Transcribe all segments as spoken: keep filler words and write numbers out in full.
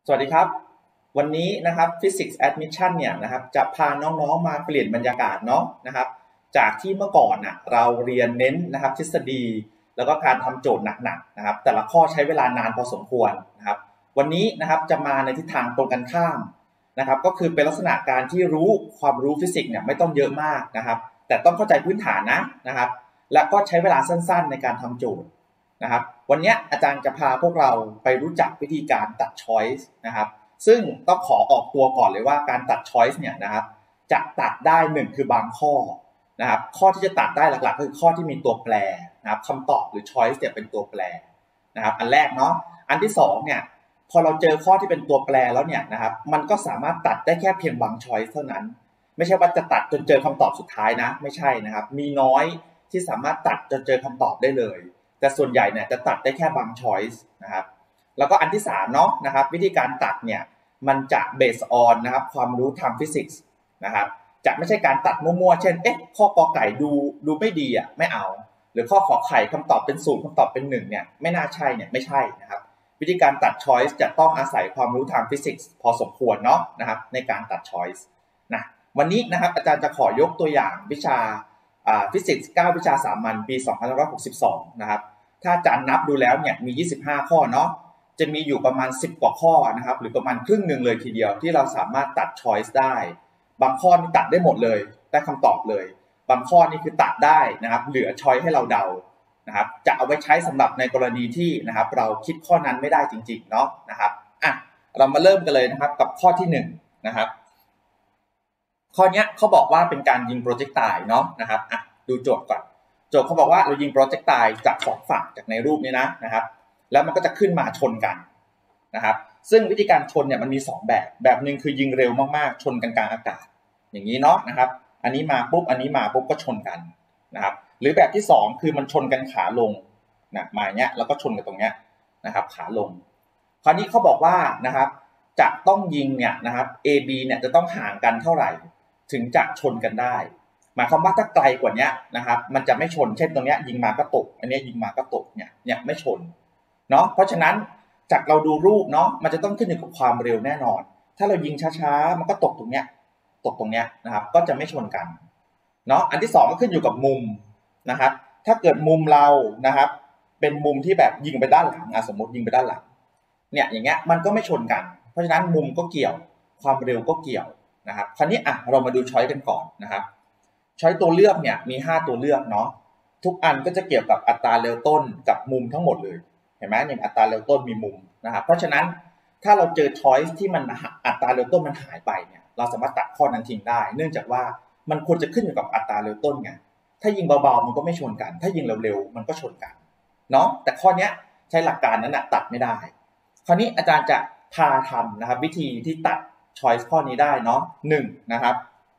สวัสดีครับวันนี้นะครับ Physics Admission เนี่ยนะครับจะพาน้องๆมาเปลี่ยนบรรยากาศเนาะนะครับจากที่เมื่อก่อนน่ะเราเรียนเน้นนะครับทฤษฎีแล้วก็การทำโจทย์หนักๆนะครับแต่ละข้อใช้เวลานานพอสมควรนะครับวันนี้นะครับจะมาในทิศทางตรงกันข้ามนะครับก็คือเป็นลักษณะการที่รู้ความรู้ฟิสิกส์เนี่ยไม่ต้องเยอะมากนะครับแต่ต้องเข้าใจพื้นฐานนะนะครับและก็ใช้เวลาสั้นๆในการทำโจทย์นะครับวันนี้อาจารย์จะพาพวกเราไปรู้จักวิธีการตัด choice นะครับซึ่งต้องขอออกตัวก่อนเลยว่าการตัด choice เนี่ยนะครับจะตัดได้หนึ่งคือบางข้อนะครับข้อที่จะตัดได้หลักๆก็คือข้อที่มีตัวแปรนะครับคำตอบหรือ choice เนี่ยเป็นตัวแปรนะครับอันแรกเนาะอันที่สองเนี่ยพอเราเจอข้อที่เป็นตัวแปรแล้วเนี่ยนะครับมันก็สามารถตัดได้แค่เพียงบาง choice เท่านั้นไม่ใช่ว่าจะตัดจนเจอคำตอบสุดท้ายนะไม่ใช่นะครับมีน้อยที่สามารถตัดจนเจอคำตอบได้เลยแต่ส่วนใหญ่เนี่ยจะตัดได้แค่บาง choice นะครับแล้วก็อันที่สามเนาะนะครับวิธีการตัดเนี่ยมันจะ based on นะครับความรู้ทางฟิสิกส์นะครับจะไม่ใช่การตัดมั่วๆเช่นเอ๊ะข้อกอไก่ดูดูไม่ดีอ่ะไม่เอาหรือข้อขอไข่คำตอบเป็นศูนย์คำตอบเป็นหนึ่งเนี่ยไม่น่าใช่เนี่ยไม่ใช่นะครับวิธีการตัด choice จะต้องอาศัยความรู้ทางฟิสิกส์พอสมควรเนาะนะครับในการตัด choice นะวันนี้นะครับอาจารย์จะขอยกตัวอย่างวิชาฟิสิกส์เก้าวิชาสามัญปีสองพันห้าร้อยหกสิบสองนะครับถ้าอาจารย์นับดูแล้วเนี่ยมียี่สิบห้าข้อเนาะจะมีอยู่ประมาณสิบกว่าข้อนะครับหรือประมาณครึ่งหนึ่งเลยทีเดียวที่เราสามารถตัด choice ได้บางข้อนี่ตัดได้หมดเลยได้คำตอบเลยบางข้อนี่คือตัดได้นะครับเหลือ choice ให้เราเดานะครับจะเอาไว้ใช้สำหรับในกรณีที่นะครับเราคิดข้อนั้นไม่ได้จริงๆเนาะนะครับอ่ะเรามาเริ่มกันเลยนะครับกับข้อที่หนึ่งนะครับข้อนี้เขาบอกว่าเป็นการยิงโปรเจกไตล์เนาะนะครับอ่ะดูโจทย์ก่อนโจทย์เขาบอกว่าเรายิงโปรเจกไตล์จากสองฝั่งจากในรูปนี้นะนะครับแล้วมันก็จะขึ้นมาชนกันนะครับซึ่งวิธีการชนเนี่ยมันมีสองแบบแบบหนึ่งคือยิงเร็วมากๆชนกันกลางอากาศอย่างนี้เนาะนะครับอันนี้มาปุ๊บอันนี้มาปุ๊บก็ชนกันนะครับหรือแบบที่สองคือมันชนกันขาลงนะมาอย่างเงี้ยแล้วก็ชนกันตรงเนี้ยนะครับขาลงคราวนี้เขาบอกว่านะครับจะต้องยิงเนี่ยนะครับ A B เนี่ยจะต้องห่างกันเท่าไหร่ถึงจะชนกันได้หมายความว่าถ้าไกลกว่านี้นะครับมันจะไม่ชนเช่นตรงเนี้ยยิงมาก็ตกอันนี้ยิงมาก็ตกเนี่ยเนี่ยไม่ชนเนาะเพราะฉะนั้นจากเราดูรูปเนาะมันจะต้องขึ้นอยู่กับความเร็วแน่นอนถ้าเรายิงช้าๆมันก็ตกตรงเนี้ยตกตรงเนี้ยนะครับก็จะไม่ชนกันเนาะอันที่สองก็ขึ้นอยู่กับมุมนะครับถ้าเกิดมุมเรานะครับเป็นมุมที่แบบยิงไปด้านหลังสมมติยิงไปด้านหลังเนี่ยอย่างเงี้ยมันก็ไม่ชนกันเพราะฉะนั้นมุมก็เกี่ยวความเร็วก็เกี่ยวนะครับคราวนี้อ่ะเรามาดูช้อยกันก่อนนะครับช้อยตัวเลือกเนี่ยมีห้าตัวเลือกเนาะทุกอันก็จะเกี่ยวกับอัตราเร็วต้นกับมุมทั้งหมดเลยเห็นไหมอย่างอัตราเร็วต้นมีมุมนะครับเพราะฉะนั้นถ้าเราเจอช้อยที่มันอัตราเร็วต้นมันหายไปเนี่ยเราสามารถตัดข้อนั้นทิ้งได้เนื่องจากว่ามันควรจะขึ้นอยู่กับอัตราเร็วต้นไงถ้ายิงเบาๆมันก็ไม่ชนกันถ้ายิงเร็วๆมันก็ชนกันเนาะแต่ข้อนี้ใช้หลักการนั้นนะตัดไม่ได้คราวนี้อาจารย์จะพาทำนะครับวิธีที่ตัดchoice ข้อนี้ได้เนาะหนึ่งนะครับ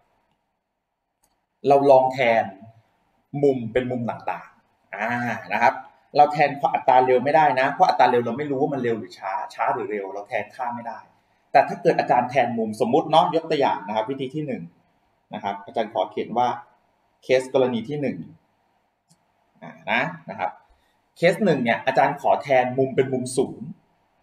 เราลองแทนมุมเป็นมุมต่างๆอ่านะครับเราแทนอัตราเร็วไม่ได้นะเพราะอัตราเร็วเราไม่รู้ว่ามันเร็วหรือช้าช้าหรือเร็วเราแทนค่าไม่ได้แต่ถ้าเกิดอาจารย์แทนมุมสมมุติเนาะยกตัวอย่างนะครับวิธีที่หนึ่งนะครับอาจารย์ขอเขียนว่าเคสกรณีที่หนึ่งอ่านะนะครับเคสหนึ่งเนี่ยอาจารย์ขอแทนมุมเป็นมุมศูนย์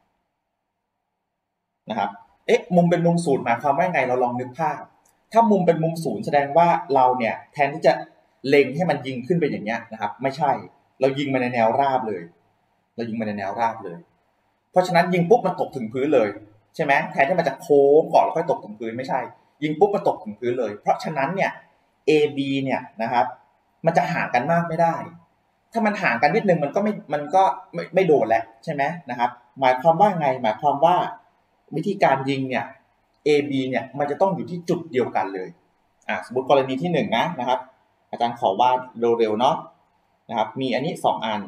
นะครับเอ๊ะมุมเป็นมุมศูนย์หมายความว่าไงเราลองนึกภาพถ้ามุมเป็นมุมศูนย์แสดงว่าเราเนี่ยแทนที่จะเล็งให้มันยิงขึ้นไปอย่างเงี้ยนะครับไม่ใช่เรายิงมาในแนวราบเลยเรายิงมาในแนวราบเลยเพราะฉะนั้นยิงปุ๊บมันตกถึงพื้นเลยใช่ไหมแทนที่มันจะโค้งก่อนแล้วค่อยตกถึงพื้นไม่ใช่ยิงปุ๊บมันตกถึงพื้นเลยเพราะฉะนั้นเนี่ย A B เนี่ยนะครับมันจะห่างกันมากไม่ได้ถ้ามันห่างกันนิดนึงมันก็ไม่มันก็ไม่ไม่โดนแล้วใช่ไหมนะครับหมายความว่าไงหมายความว่าวิธีการยิงเนี่ย A B เนี่ยมันจะต้องอยู่ที่จุดเดียวกันเลยอ่าสมมติกรณีที่หนึ่งนะนะครับอาจารย์ขอวาดเร็วๆเนาะนะครับมีอันนี้สองอัน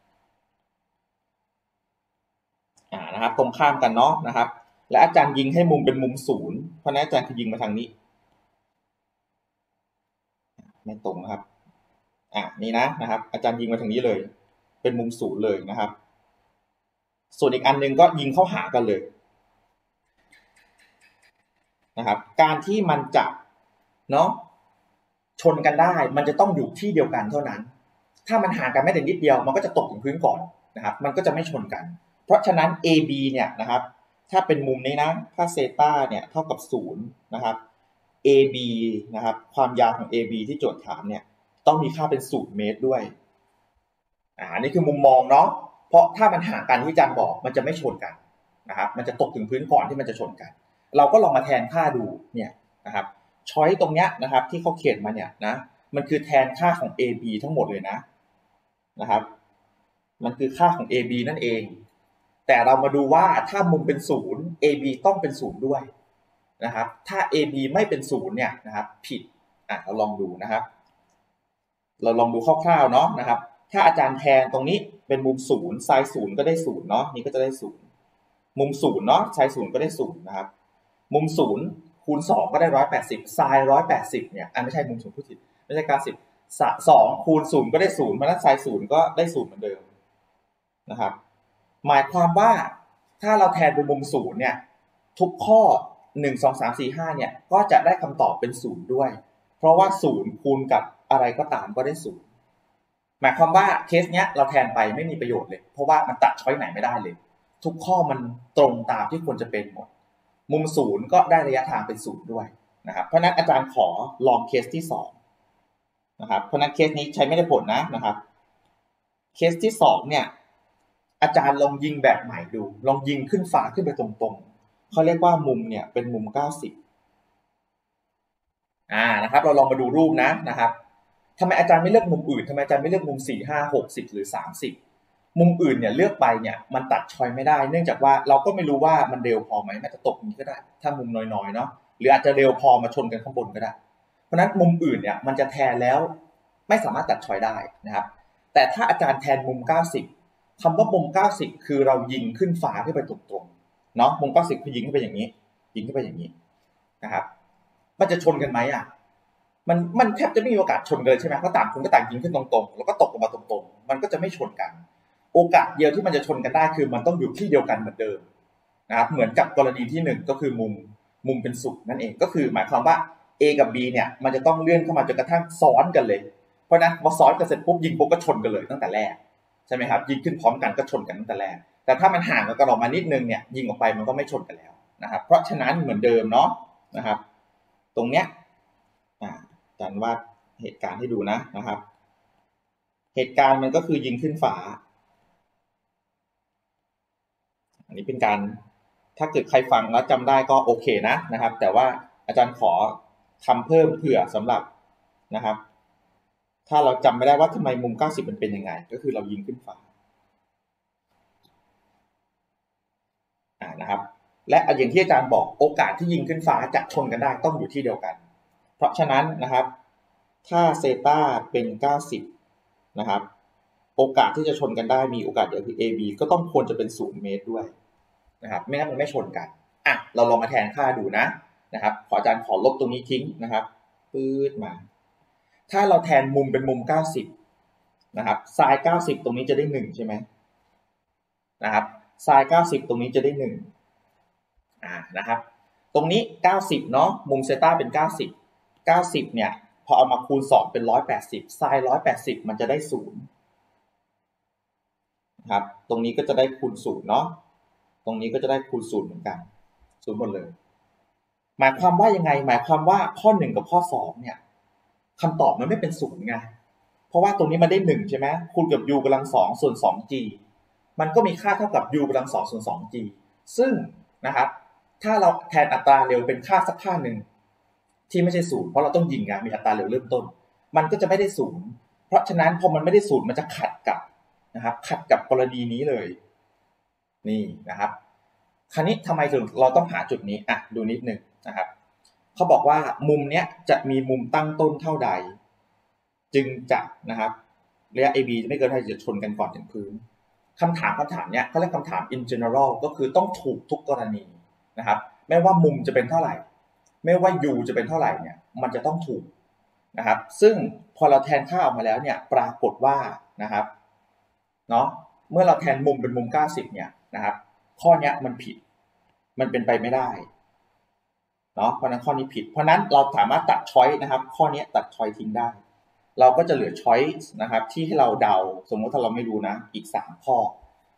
อ่านะครับตรงข้ามกันเนาะนะครับและอาจารย์ยิงให้มุมเป็นมุมศูนย์เพราะนั้นอาจารย์คือยิงมาทางนี้ไม่ตรงนะครับอ่านี่นะนะครับอาจารย์ยิงมาทางนี้เลยเป็นมุมศูนย์เลยนะครับส่วนอีกอันนึงก็ยิงเข้าหากันเลยนะครับการที่มันจะเนาะชนกันได้มันจะต้องอยู่ที่เดียวกันเท่านั้นถ้ามันห่างกันไม่แต่นิดเดียวมันก็จะตกถึงพื้นก่อนนะครับมันก็จะไม่ชนกันเพราะฉะนั้น A B เนี่ยนะครับถ้าเป็นมุมนี้นะถ้าเซตาเนี่ยเท่ากับศูนย์นะครับ เอ บี นะครับความยาวของ เอ บี ที่โจทย์ถามเนี่ยต้องมีค่าเป็นศูนย์เมตรด้วยอ่านี่คือมุมมองเนาะเพราะถ้ามันห่างกันที่อาจารย์บอกมันจะไม่ชนกันนะครับมันจะตกถึงพื้นก่อนที่มันจะชนกันเราก็ลองมาแทนค่าดูเนี่ยนะครับช้อยตรงเนี้ยนะครับที่เขาเขียนมาเนี่ยนะมันคือแทนค่าของ เอ บี ทั้งหมดเลยนะนะครับมันคือค่าของ เอ บี นั่นเองแต่เรามาดูว่าถ้ามุมเป็นศูนย์ เอ บี ต้องเป็นศูนย์ด้วยนะครับถ้า เอ บี ไม่เป็นศูนย์เนี่ยนะครับผิดอ่ะเราลองดูนะครับเราลองดูคร่าวๆเนาะนะครับถ้าอาจารย์แทนตรงนี้เป็นมุมศูนย์ไซน์ศูนย์ก็ได้ศูนย์เนาะนี่ก็จะได้ศูนย์มุมศูนย์เนาะไซน์ศูนย์ก็ได้ศูนย์นะครับมุมศูนย์คูณสองก็ได้ร้อยแปดสิบไซน์ร้อยแปดสิบเนี่ยอันไม่ใช่มุมศูนย์พูดผิดไม่ใช่เก้าสิบสองคูณศูนย์ก็ได้ศูนย์เพราะนั้นไซน์ศูนย์ก็ได้ศูนย์เหมือนเดิมนะครับหมายความว่าถ้าเราแทนเป็นมุมศูนย์เนี่ยทุกข้อหนึ่ง สอง สาม สี่ ห้าเนี่ยก็จะได้คำตอบเป็นศูนย์ด้วยเพราะว่าศูนย์คูณกับอะไรก็ตามก็ได้ศูนย์หมายความว่าเคสเนี้ยเราแทนไปไม่มีประโยชน์เลยเพราะว่ามันตัดช้อยไหนไม่ได้เลยทุกข้อมันตรงตามที่ควรจะเป็นหมดมุมศูนย์ก็ได้ระยะทางเป็นศูนย์ด้วยนะครับเพราะนั้นอาจารย์ขอลองเคสที่สองนะครับเพราะนั้นเคสนี้ใช้ไม่ได้ผลนะนะครับเคสที่สองเนี่ยอาจารย์ลองยิงแบบใหม่ดูลองยิงขึ้นฟ้าขึ้นไปตรงๆเขาเรียกว่ามุมเนี่ยเป็นมุมเก้าสิบอ่านะครับเราลองมาดูรูปนะนะครับทำไมอาจารย์ไม่เลือกมุมอื่นทำไมอาจารย์ไม่เลือกมุมสี่ ห้า หก สิบหรือสามสิบมุมอื่นเนี่ยเลือกไปเนี่ยมันตัดชอยไม่ได้เนื่องจากว่าเราก็ไม่รู้ว่ามันเร็วพอไหมมันจะตกนี้ก็ได้ถ้ามุมน้อยๆเนาะหรืออาจจะเร็วพอมาชนกันข้างบนก็ได้เพราะนั้นมุมอื่นเนี่ยมันจะแทนแล้วไม่สามารถตัดชอยได้นะครับแต่ถ้าอาจารย์แทนมุมเก้าสิบคำว่ามุมเก้าสิบคือเรายิงขึ้นฟ้าขึ้นไปตรงๆเนาะมุมเก้าสิบคือยิงขึ้นไปอย่างนี้ยิงขึ้นไปอย่างนี้นะครับมันจะชนกันไหมอ่ะมันมันแทบจะไม่มีโอกาสชนกันเลยใช่ไหมเพราะต่างคนก็ต่างยิงขึ้นตรงๆแล้วก็ตกลงมาตรงๆมันก็จะไม่ชนกันโอกาสเดียวที่มันจะชนกันได้คือมันต้องอยู่ที่เดียวกันเหมือนเดิมนะครับเหมือนกับกรณีที่หนึ่งก็คือมุมมุมเป็นศูนย์นั่นเองก็คือหมายความว่า A กับ B เนี่ยมันจะต้องเลื่อนเข้ามาจนกระทั่งซ้อนกันเลยเพราะนั้นพอซ้อนกันเสร็จปุ๊บยิงปุ๊บก็ชนกันเลยตั้งแต่แรกใช่ไหมครับยิงขึ้นพร้อมกันก็ชนกันตั้งแต่แรกแต่ถ้ามันห่างกันออกมานิดนึงเนี่ยยิงออกไปมันก็ไม่ชนกันแล้วนะครับเพราะฉะนั้นเหมือนเดิมเนาะนะครับตรงเนี้ยอ่าอาจารย์วาดเหตุการณ์ให้ดูนะนะครับเหตุการณ์มันก็คือยิงขึ้นฟ้าอันนี้เป็นการถ้าเกิดใครฟังแล้วจำได้ก็โอเคนะนะครับแต่ว่าอาจารย์ขอทำเพิ่มเผื่อสำหรับนะครับถ้าเราจำไม่ได้ว่าทำไมมุมเก้าสิบมันเป็นยังไงก็คือเรายิงขึ้นฟ้าอ่านะครับและอย่างที่อาจารย์บอกโอกาสที่ยิงขึ้นฟ้าจะชนกันได้ต้องอยู่ที่เดียวกันเพราะฉะนั้นนะครับถ้าเซตาเป็นเก้าสิบนะครับโอกาสที่จะชนกันได้มีโอกาสเดียวคือ เอ บี ก็ต้องควรจะเป็นศูนย์เมตรด้วยนะครับไม่งั้นมันไม่ชนกันอ่ะเราลองมาแทนค่าดูนะนะครับขออาจารย์ขอลบตรงนี้ทิ้งนะครับปื๊ดมาถ้าเราแทนมุมเป็นมุมเก้าสิบนะครับไซน์เก้าสิบตรงนี้จะได้หนึ่งใช่ไหมนะครับไซน์เก้าสิบตรงนี้จะได้หนึ่งอ่านะครับตรงนี้เก้าสิบเนาะมุมเซตาเป็นเก้าสิบ เก้าสิบเนี่ยพอเอามาคูณสองเป็นหนึ่งร้อยแปดสิบไซน์หนึ่งร้อยแปดสิบมันจะได้ศูนย์นะครับตรงนี้ก็จะได้คูณศูนย์เนาะตรงนี้ก็จะได้คูณศูนย์เหมือนกันศูนย์หมดเลยหมายความว่ายังไงหมายความว่าข้อหนึ่งกับข้อสองเนี่ยคำตอบมันไม่เป็นศูนย์ไงเพราะว่าตรงนี้มันได้หนึ่งใช่ไหมคูณกับ u กำลังสองส่วน สอง g มันก็มีค่าเท่ากับ u กำลังสองส่วน สอง g ซึ่งนะครับถ้าเราแทนอัตราเร็วเป็นค่าสักค่าหนึ่งที่ไม่ใช่ศูนย์เพราะเราต้องยิงไงมีอัตราเร็วเริ่มต้นมันก็จะไม่ได้ศูนย์เพราะฉะนั้นพอมันไม่ได้ศูนย์มันจะขัดกับนะครับขัดกับกรณีนี้เลยนี่นะครับคราวนี้ทำไมถึงเราต้องหาจุดนี้อ่ะดูนิดนึงนะครับเขาบอกว่ามุมเนี้ยจะมีมุมตั้งต้นเท่าใดจึงจะนะครับระยะ เอ บี จะไม่เกินเท่าไหร่จะชนกันก่อนถึงพื้นคำถามคำถามเนี้ยเขาเรียกคำถาม in general ก็คือต้องถูกทุกกรณีนะครับไม่ว่ามุมจะเป็นเท่าไหร่ไม่ว่า u จะเป็นเท่าไหร่เนี่ยมันจะต้องถูกนะครับซึ่งพอเราแทนค่าออกมาแล้วเนี่ยปรากฏว่านะครับเนาะเมื่อเราแทนมุมเป็นมุมเก้าสิบเนี่ยนะครับข้อนี้มันผิดมันเป็นไปไม่ได้เนาะเพราะนั้นข้อนี้ผิดเพราะนั้นเราสามารถตัดช้อยนะครับข้อนี้ตัดช้อยทิ้งได้เราก็จะเหลือช้อยนะครับที่ให้เราเดาสมมติถ้าเราไม่รู้นะอีกสามข้อ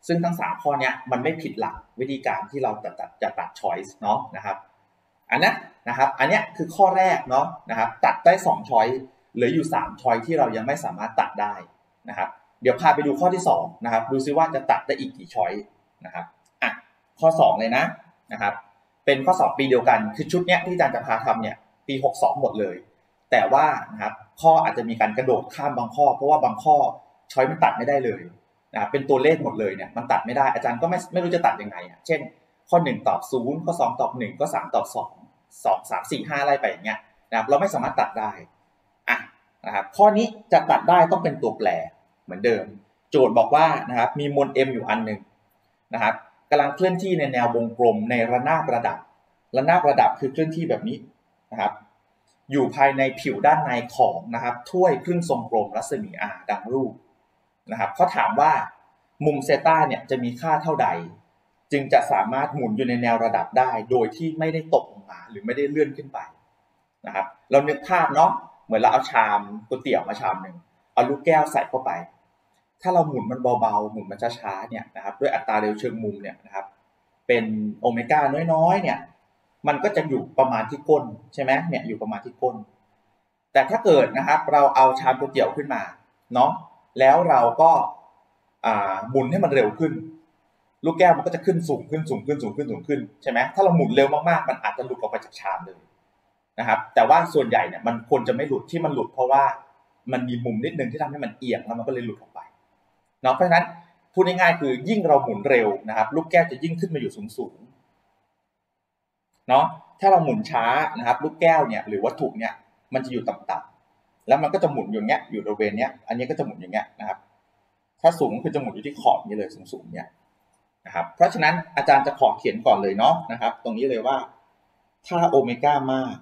ซึ่งทั้งสามข้อนี้มันไม่ผิดหลักวิธีการที่เราจะตัดจะตัด choice เนาะนะครับอันนั้นนะครับอันนี้คือข้อแรกเนาะนะครับตัดได้สอง choice เหลืออยู่สาม choice ที่เรายังไม่สามารถตัดได้นะครับเดี๋ยวพาไปดูข้อที่สองนะครับดูซิว่าจะตัดได้อีกกี่ choice นะครับอ่ะข้อสองเลยนะนะครับเป็นข้อสอบปีเดียวกันคือชุดเนี้ยที่อาจารย์จะพาทำเนี่ยปีหกสองหมดเลยแต่ว่านะครับข้ออาจจะมีการกระโดดข้ามบางข้อเพราะว่าบางข้อ choice มันตัดไม่ได้เลยนะครับเป็นตัวเลขหมดเลยเนี่ยมันตัดไม่ได้อาจารย์ก็ไม่ไม่รู้จะตัดยังไงอ่ะเช่นข้อหนึ่งตอบศูนย์ข้อสองตอบหนึ่งข้อสามตอบสอง สอง สาม สี่ ห้าไล่ไปอย่างเงี้ยนะครับเราไม่สามารถตัดได้อ่ะนะครับข้อนี้จะตัดได้ต้องเป็นตัวแปรเหมือนเดิมโจทย์บอกว่านะครับมีมวล m อยู่อันหนึ่งนะครับกำลังเคลื่อนที่ในแนววงกลมในระนาบระดับระนาบระดับคือเคลื่อนที่แบบนี้นะครับอยู่ภายในผิวด้านในของนะครับถ้วยครึ่งทรงกลมรัศมี r ดังรูปนะครับเขาถามว่ามุมเซต้าเนี่ยจะมีค่าเท่าใดจึงจะสามารถหมุนอยู่ในแนวระดับได้โดยที่ไม่ได้ตกลงมาหรือไม่ได้เลื่อนขึ้นไปนะครับเรานึกภาพเนาะเหมือนเราเอาชามก๋วยเตี๋ยวมาชามหนึ่งเอาลูกแก้วใส่เข้าไปถ้าเราหมุนมันเบาๆหมุนมันช้าๆเนี่ยนะครับด้วยอัตราเร็วเชิงมุมเนี่ยนะครับเป็นโอเมก้าน้อยๆเนี่ยมันก็จะอยู่ประมาณที่ก้นใช่ไหมเนี่ยอยู่ประมาณที่ก้นแต่ถ้าเกิดนะครับเราเอาชามก๋วยเตี๋ยวขึ้นมาเนาะแล้วเราก็อ่าหมุนให้มันเร็วขึ้นลูกแก้วมันก็จะขึ้นสูงขึ้นสูงขึ้นสูงขึ้นสูงขึ้นใช่ไหมถ้าเราหมุนเร็วมากๆมันอาจจะหลุดออกไปจากชามเลยนะครับแต่ว่าส่วนใหญ่เนี่ยมันควรจะไม่หลุดที่มันหลุดเพราะว่ามันมีมุมนิดนึงที่ทำให้มันเอียงแล้วมันก็เลยหลุดออกไปเนาะเพราะฉะนั้นพูดง่ายๆคือยิ่งเราหมุนเร็วนะครับลูกแก้วจะยิ่งขึ้นมาอยู่สูงๆเนาะถ้าเราหมุนช้านะครับลูกแก้วเนี่ยหรือวัตถุเนี่ยมันจะอยู่ต่ำๆแล้วมันก็จะหมุนอย่างเงี้ยอยู่บริเวณเนี้ยอันนี้ก็จะหมุนอย่างเงี้ยนะครับถ้าสูงคือจะหมุนอยู่ที่ขอบนี้เลยสูงๆเนี่ยนะครับเพราะฉะนั้นอาจารย์จะขอเขียนก่อนเลยเนาะนะครับตรงนี้เลยว่าถ้าโอเมก้ามาก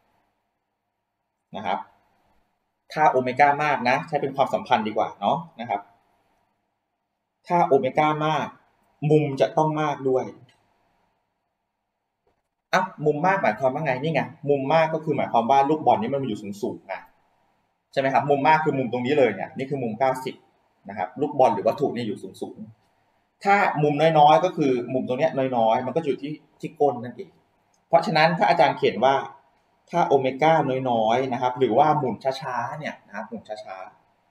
นะครับถ้าโอเมก้ามากนะใช้เป็นความสัมพันธ์ดีกว่าเนาะนะครับถ้าโอเมก้ามากมุมจะต้องมากด้วยอ่ะมุมมากหมายความว่าไงนี่ไงมุมมากก็คือหมายความว่าลูกบอลนี้มันอยู่สูงๆนะใช่ไหมครับมุมมากคือมุมตรงนี้เลยเนี่ยนี่คือมุมเก้าสิบนะครับลูกบอลหรือวัตถุนี่อยู่สูงๆถ้ามุมน้อยๆก็คือมุมตรงนี้น้อยๆมันก็อยู่ที่ที่ก้นนั่นเองเพราะฉะนั้นถ้าอาจารย์เขียนว่าถ้าโอเมก้าน้อยๆนะครับหรือว่าหมุนช้าๆเนี่ยนะครับหมุนช้า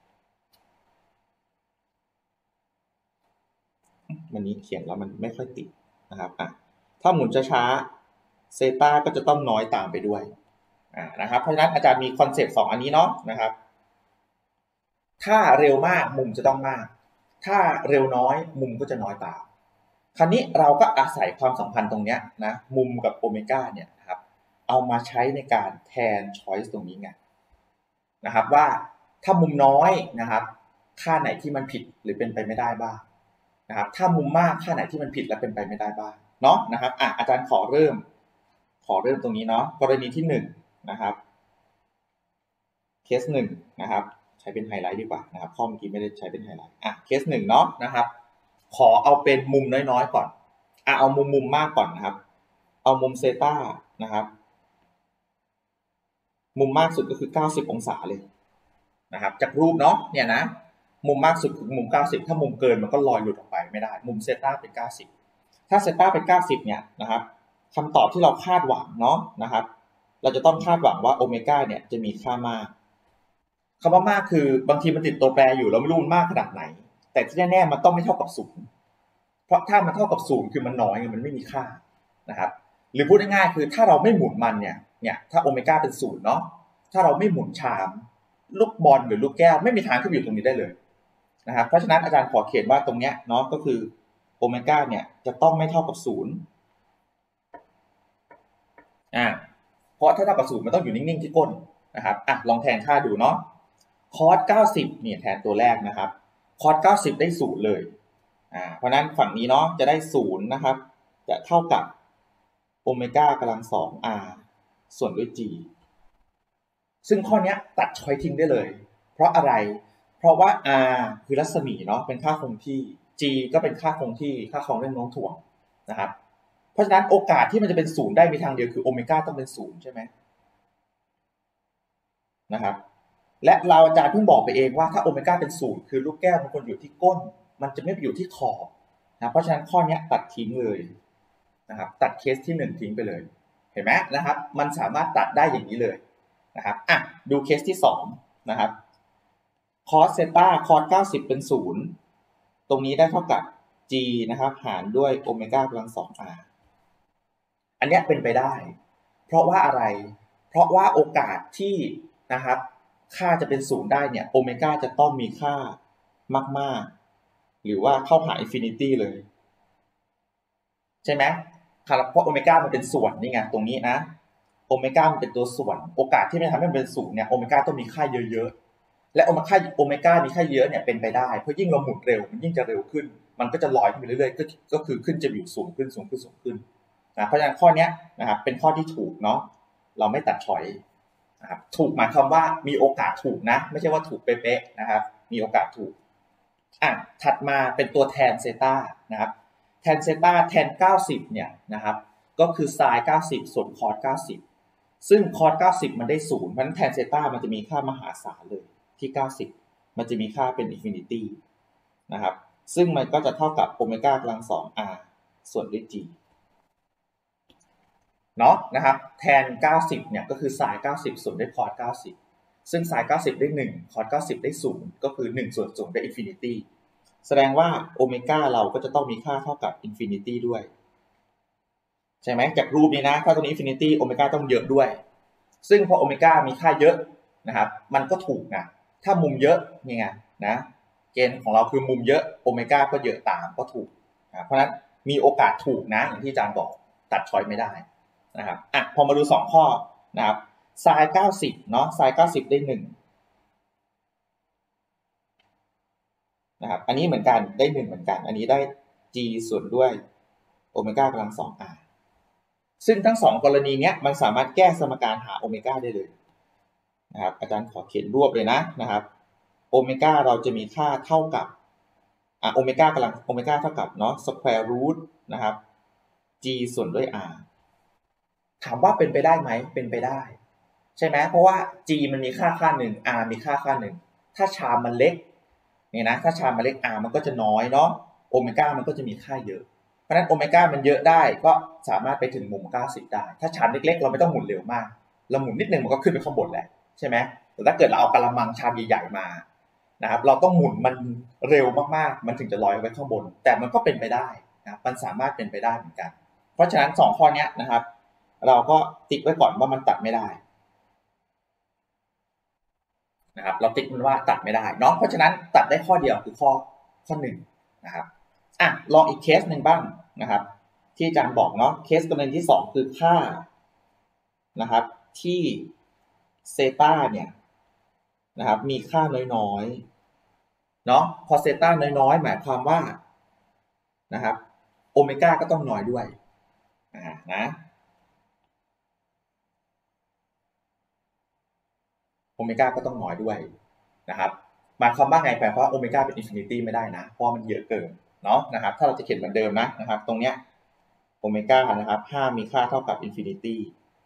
ๆวันนี้เขียนแล้วมันไม่ค่อยติดนะครับอ่ะถ้าหมุนช้าๆเซต้าก็จะต้องน้อยตามไปด้วยอ่านะครับเพราะฉะนั้นอาจารย์มีคอนเซปต์สองอันนี้เนาะนะครับถ้าเร็วมากมุมจะต้องมากถ้าเร็วน้อยมุมก็จะน้อยตามคราวนี้เราก็อาศัยความสัมพันธ์ตรงนี้นะมุมกับโอเมก้าเนี่ยนะครับเอามาใช้ในการแทน choice ตรงนี้ไงนะครับว่าถ้ามุมน้อยนะครับค่าไหนที่มันผิดหรือเป็นไปไม่ได้บ้างนะครับถ้ามุมมากค่าไหนที่มันผิดและเป็นไปไม่ได้บ้างเนาะนะครับอ่ะอาจารย์ขอเริ่มขอเริ่มตรงนี้เนาะกรณีที่หนึ่งนะครับเคสหนึ่งนะครับใช้เป็นไฮไลท์ดีกว่านะครับข้อเมื่อกี้ไม่ได้ใช้เป็นไฮไลท์อ่ะเคสหนึ่งเนาะนะครับขอเอาเป็นมุมน้อยๆก่อนอ่ะเอามุมมุมมากก่อนนะครับเอามุมเซต้านะครับมุมมากสุดก็คือเก้าสิบองศาเลยนะครับจากรูปเนาะเนี่ยนะมุมมากสุดคือมุมเก้าสิบถ้ามุมเกินมันก็ลอยหลุดออกไปไม่ได้มุมเซต้าเป็นเก้าสิบถ้าเซต้าเป็นเก้าสิบเนี่ยนะครับคำตอบที่เราคาดหวังเนาะนะครับเราจะต้องคาดหวังว่าโอเมก้าเนี่ยจะมีค่ามากคำว่ามากคือบางทีมันติดตัวแปรอยู่เราไม่รู้มันมากขนาดไหนแต่ที่แน่ๆมันต้องไม่เท่ากับศูนย์เพราะถ้ามันเท่ากับศูนย์คือมันน้อยมันไม่มีค่านะครับหรือพูดง่ายๆคือถ้าเราไม่หมุนมันเนี่ยเนี่ยถ้าโอเมก้าเป็นศูนย์เนาะถ้าเราไม่หมุนชามลูกบอลหรือลูกแก้วไม่มีทางขึ้นอยู่ตรงนี้ได้เลยนะครับเพราะฉะนั้นอาจารย์ขอเขียนว่าตรงเนี้ยเนาะก็คือโอเมก้าเนี่ยจะต้องไม่เท่ากับศูนย์อ่าเพราะถ้าเท่ากับศูนย์มันต้องอยู่นิ่งๆที่ก้นนะครับอ่ะลองแทนค่าดูเนาะคอสเก้าสิบเนี่ยแทนตัวแรกนะครับคอสเก้าสิบได้ศูนย์เลยอ่าเพราะนั้นฝั่งนี้เนาะจะได้ศูนย์นะครับจะเท่ากับโอเมก้ากำลังสอง r ส่วนด้วย g ซึ่งข้อนี้ตัดช้อยทิ้งได้เลยเพราะอะไรเพราะว่า r คือรัศมีเนาะเป็นค่าคงที่ g ก็เป็นค่าคงที่ค่าของเรื่องโน้มถ่วงนะครับเพราะฉะนั้นโอกาสที่มันจะเป็นศูนย์ได้มีทางเดียวคือโอเมก้าต้องเป็นศูนย์ใช่ไหมนะครับและเราอาจารย์เพิ่งบอกไปเองว่าถ้าโอเมก้าเป็นศูนย์คือลูกแก้วมันควรอยู่ที่ก้นมันจะไม่ไปอยู่ที่ขอบนะเพราะฉะนั้นข้อนี้ตัดทิ้งเลยนะครับตัดเคสที่หนึ่งทิ้งไปเลยเห็นไหมนะครับมันสามารถตัดได้อย่างนี้เลยนะครับอ่ะดูเคสที่สองนะครับคอสเซต้าคอสเก้าสิบเป็นศูนย์ตรงนี้ได้เท่ากับ g นะครับหารด้วยโอเมก้ากำลังสอง r อันนี้เป็นไปได้เพราะว่าอะไรเพราะว่าโอกาสที่นะครับค่าจะเป็นศูนย์ได้เนี่ยโอเมก้าจะต้องมีค่ามากๆหรือว่าเข้าหาอินฟินิตี้เลยใช่ไหมครับเพราะโอเมก้ามันเป็นส่วนนี่ไงตรงนี้นะโอเมก้ามันเป็นตัวส่วนโอกาสที่มันทำให้มันเป็นศูนย์เนี่ยโอเมก้าต้องมีค่าเยอะๆและโอเมก้าโอเมก้ามีค่าเยอะเนี่ยเป็นไปได้เพราะยิ่งเราหมุนเร็วมันยิ่งจะเร็วขึ้นมันก็จะลอยขึ้นไปเรื่อยๆก็ก็คือขึ้นจะอยู่สูงขึ้นสูงขึ้นสูงขึ้นนะเพราะฉะนั้นข้อนี้นะครับเป็นข้อที่ถูกเนาะเราไม่ตัดชอยนะครับถูกหมายความว่ามีโอกาสถูกนะไม่ใช่ว่าถูกเป๊ะๆนะครับมีโอกาสถูกอ่ะถัดมาเป็นตัวแทนเซต้านะครับแทนเซต้าแทนเก้าสิบเนี่ยนะครับก็คือไซน์เก้าสิบส่วนคอสเก้าสิบซึ่งคอสเก้าสิบมันได้ศูนย์เพราะฉะนั้นแทนเซต้ามันจะมีค่ามหาศาลเลยที่เก้าสิบมันจะมีค่าเป็นอินฟินิตี้นะครับซึ่งมันก็จะเท่ากับโอเมก้ากำลังสอง r ส่วนด้วย g เนาะนะครับแทนเก้าสิบเนี่ยก็คือไซน์เก้าสิบส่วนด้วยคอสเก้าสิบซึ่งไซน์เก้าสิบได้หนึ่งคอสเก้าสิบได้ศูนย์ก็คือหนึ่งส่วนศูนย์ได้อินฟินิตี้แสดงว่าโอเมก้าเราก็จะต้องมีค่าเท่ากับอินฟินิตี้ด้วยใช่ไหมจากรูปนี้นะถ้าตรงนี้อินฟินิตี้โอเมก้าต้องเยอะด้วยซึ่งพอโอเมก้ามีค่าเยอะนะครับมันก็ถูกนะถ้ามุมเยอะนี่ไงนะเกณฑ์ของเราคือมุมเยอะโอเมก้าก็เยอะตามก็ถูกนะเพราะฉะนั้นมีโอกาสถูกนะอย่างที่อาจารย์บอกตัดช้อยไม่ได้นะครับอ่ะพอมาดูสองข้อนะครับไซน์เก้าสิบเนาะไซน์เก้าสิบได้หนึ่งนะครับอันนี้เหมือนกันได้หนึ่งเหมือนกันอันนี้ได้ g ส่วนด้วยโอเมก้ากำลังสอง r ซึ่งทั้งสองกรณีนี้มันสามารถแก้สมการหาโอเมก้าได้เลยนะครับอาจารย์ขอเขียนรวบเลยนะนะครับโอเมก้าเราจะมีค่าเท่ากับอ่ะโอเมก้ากำลังโอเมก้าเท่ากับเนาะสแควร์รูทนะครับ g ส่วนด้วย r ถามว่าเป็นไปได้ไหมเป็นไปได้ใช่ไหมเพราะว่า g มันมีค่าค่าหนึ่ง r มีค่าค่าหนึ่งถ้าชามมันเล็กเนี่ยนะถ้าชามมันเล็ก r มันก็จะน้อยเนาะโอเมก้ามันก็จะมีค่าเยอะเพราะฉะนั้นโอเมก้ามันเยอะได้ก็สามารถไปถึงมุมเก้าสิบได้ถ้าชามเล็กๆเราไม่ต้องหมุนเร็วมากเราหมุนนิดนึงมันก็ขึ้นไปข้างบนแหละใช่ไหมแต่ถ้าเกิดเราเอากระมังชามใหญ่ๆมานะครับเราต้องหมุนมันเร็วมากๆมันถึงจะลอยไปข้างบนแต่มันก็เป็นไปได้นะมันสามารถเป็นไปได้เหมือนกันเพราะฉะนั้นสองข้อนี้นะครับเราก็ติ๊กไว้ก่อนว่ามันตัดไม่ได้นะครับเราติ๊กมันว่าตัดไม่ได้เนาะเพราะฉะนั้นตัดได้ข้อเดียวคือข้อข้อหนึ่งนะครับอ่ะลองอีกเคสหนึ่งบ้างนะครับที่อาจารย์บอกเนาะเคสกรณีที่สองคือค่านะครับที่เซต้าเนี่ยนะครับมีค่าน้อยๆเนาะพอเซต้าน้อยๆหมายความว่านะครับโอเมก้าก็ต้องน้อยด้วยอ่านะโอเมก้าก็ต้องน้อยด้วยนะครับหมายความว่าไงแปลว่าโอเมก้าเป็นอินฟินิตี้ไม่ได้นะเพราะมันเยอะเกินเนาะนะครับถ้าเราจะเขียนเหมือนเดิมนะนะครับตรงเนี้ยโอเมก้านะครับห้ามีค่าเท่ากับอินฟินิตี้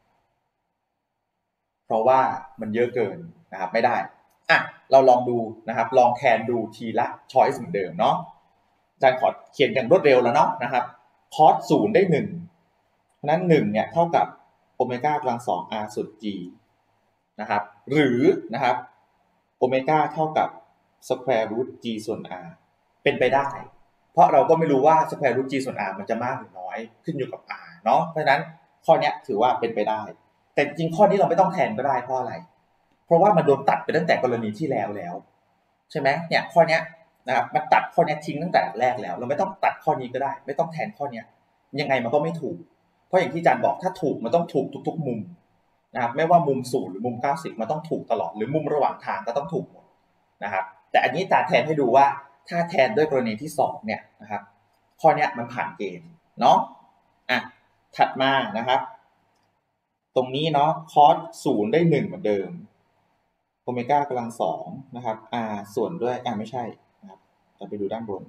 เพราะว่ามันเยอะเกินนะครับไม่ได้อ่ะเราลองดูนะครับลองแทนดูทีละช้อยส์เหมือนเดิมเนาะอาจารย์ขอเขียนอย่างรวดเร็วแล้วเนาะนะครับคอสศูนย์ได้หนึ่งเพราะนั้นหนึ่งเนี่ยเท่ากับโอเมก้ากำลังสอง r ส่วน g นะครับหรือนะครับโอเมก้าเท่ากับ square root g ส่วน r เป็นไปได้เพราะเราก็ไม่รู้ว่า square root g ส่วน r มันจะมากหรือน้อยขึ้นอยู่กับ r เนาะเพราะฉะนั้นข้อนี้ถือว่าเป็นไปได้แต่จริงข้อนี้เราไม่ต้องแทนก็ได้เพราะอะไรเพราะว่ามันโดนตัดไปตั้งแต่กรณีที่แล้วแล้วใช่ไหมเนี่ยข้อนี้นะครับมันตัดข้อนี้ทิ้งตั้งแต่แรกแล้วเราไม่ต้องตัดข้อนี้ก็ได้ไม่ต้องแทนข้อนี้ยังไงมันก็ไม่ถูกเพราะอย่างที่อาจารย์บอกถ้าถูกมันต้องถูกทุกๆมุมนะครับไม่ว่ามุมศูนย์หรือมุมเก้าสิบมันต้องถูกตลอดหรือมุมระหว่างทางก็ต้องถูกหมดนะครับแต่อันนี้ตาแทนให้ดูว่าถ้าแทนด้วยกรณีที่สองเนี่ยนะครับข้อนี้มันผ่านเกณฑ์เนาะอ่ะถัดมานะครับตรงนี้เนาะคอสศูนย์ได้หนึ่งเหมือนเดิมโอเมก้ากำลังสองนะครับ r ส่วนด้วย r ไม่ใช่นะครับเราไปดูด้านบน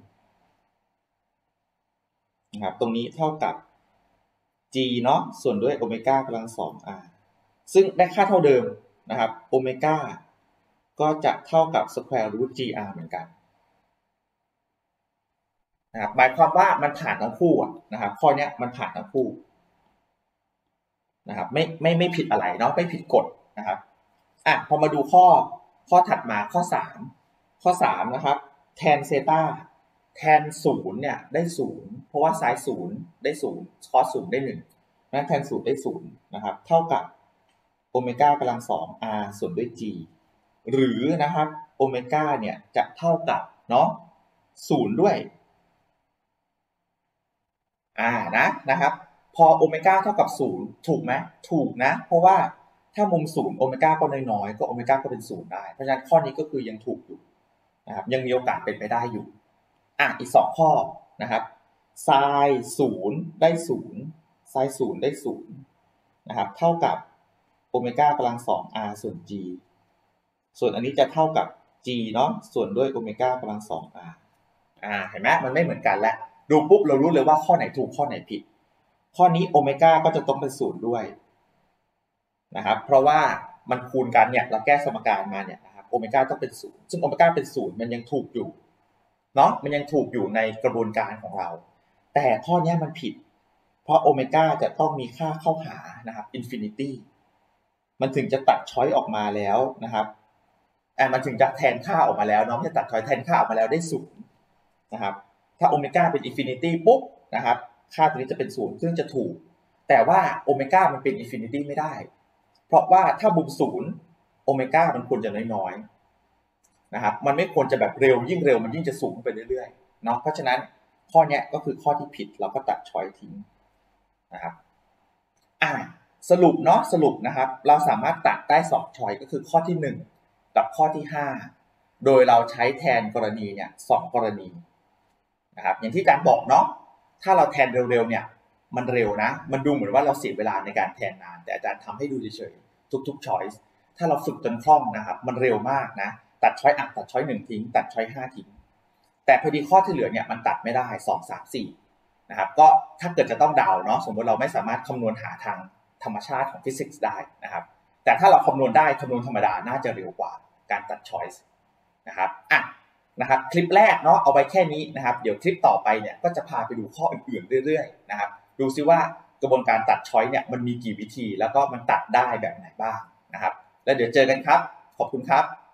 นะครับตรงนี้เท่ากับ g เนาะส่วนด้วยโอเมก้ากำลังสอง r ซึ่งได้ค่าเท่าเดิมนะครับโอเมก้าก็จะเท่ากับ square root gr เหมือนกันนะครับหมายความว่ามันผ่านทั้งคู่นะครับข้อนี้มันผ่านทั้งคู่นะครับไม่ไม่ไม่ผิดอะไรเนาะไม่ผิดกฎนะครับอ่ะพอมาดูข้อข้อถัดมาข้อสามข้อสามนะครับแทนเซตาแทนศูนย์เนี่ยได้ศูนย์เพราะว่าไซน์ศูนย์ได้ศูนย์คอสศูนย์ได้หนึ่งนั้นแทนศูนย์ได้ศูนย์นะครับเท่ากับโอเมก้ากำลังสอง r ส่วนด้วย g หรือนะครับโอเมก้าเนี่ยจะเท่ากับเนาะศูนย์ด้วยอ่านะนะครับพอโอเมก้าเท่ากับศูนย์ถูกไหมถูกนะเพราะว่าถ้ามุมศูนย์โอเมก้าก็น้อยๆก็โอเมก้าก็เป็นศูนย์ได้เพราะฉะนั้นข้อนี้ก็คือยังถูกอยู่นะครับยังมีโอกาสเป็นไปได้อยู่อ่ะอีกสองข้อนะครับไซน์ศูนย์ได้ศูนย์ไซน์ศูนย์ได้ศูนย์นะครับเท่ากับโอเมก้ากำลังสอง r ส่วน g ส่วนอันนี้จะเท่ากับ g เนาะส่วนด้วยโอเมก้ากำลังสอง r อ่าเห็นไหมมันไม่เหมือนกันแล้วดูปุ๊บเรารู้เลยว่าข้อไหนถูกข้อไหนผิดข้อนี้โอเมก้าก็จะต้องเป็นศูนย์ด้วยนะครับเพราะว่ามันคูณกันเนี่ยเราแก้สมการมาเนี่ยนะครับโอเมก้าต้องเป็นศูนย์ซึ่งโอเมก้าเป็นศูนย์มันยังถูกอยู่เนาะมันยังถูกอยู่ในกระบวนการของเราแต่ข้อนี้มันผิดเพราะโอเมก้าจะต้องมีค่าเข้าหานะครับอินฟินิตี้มันถึงจะตัดช้อยออกมาแล้วนะครับอ่ามันถึงจะแทนค่าออกมาแล้วเนาะไม่ใช่ตัดช้อยแทนค่าออกมาแล้วได้ศูนย์นะครับถ้าโอเมก้าเป็นอินฟินิตี้ปุ๊บนะครับค่าตัวนี้จะเป็นศูนย์ซึ่งจะถูกแต่ว่าโอเมก้ามันเป็นอินฟินิตี้ไม่ได้เพราะว่าถ้ามุมศูนย์โอเมก้ามันควรจะน้อยๆนะครับมันไม่ควรจะแบบเร็วยิ่งเร็วมันยิ่งจะสูงไปเรื่อยๆเนาะเพราะฉะนั้นข้อนี้ก็คือข้อที่ผิดเราก็ตัดช้อยทิ้งนะครับอ่าสรุปเนาะสรุปนะครับเราสามารถตัดได้สองช้อยก็คือข้อที่หนึ่งกับข้อที่ห้าโดยเราใช้แทนกรณีเนี่ยสองกรณีนะครับอย่างที่อาจารย์บอกเนาะถ้าเราแทนเร็วๆเนี่ยมันเร็วนะมันดูเหมือนว่าเราเสียเวลาในการแทนนานแต่อาจารย์ทำให้ดูเฉยๆทุกๆ choice ถ้าเราฝึกจนคล่องนะครับมันเร็วมากนะตัดช้อยอ่ะตัดช้อยหนึ่งทิ้งตัดช้อยห้าทิ้งแต่พอดีข้อที่เหลือเนี่ยมันตัดไม่ได้สอง สาม สี่นะครับก็ถ้าเกิดจะต้องเดาเนาะสมมติเราไม่สามารถคำนวณหาทางธรรมชาติของฟิสิกส์ได้นะครับแต่ถ้าเราคำนวณได้คำนวณธรรมดาน่าจะเร็วกว่าการตัด choice นะครับอ่ะนะครับคลิปแรกเนาะเอาไว้แค่นี้นะครับเดี๋ยวคลิปต่อไปเนี่ยก็จะพาไปดูข้ออื่นๆเรื่อยๆนะครับดูซิว่ากระบวนการตัดช้อยเนี่ยมันมีกี่วิธีแล้วก็มันตัดได้แบบไหนบ้างนะครับแล้วเดี๋ยวเจอกันครับขอบคุณครับ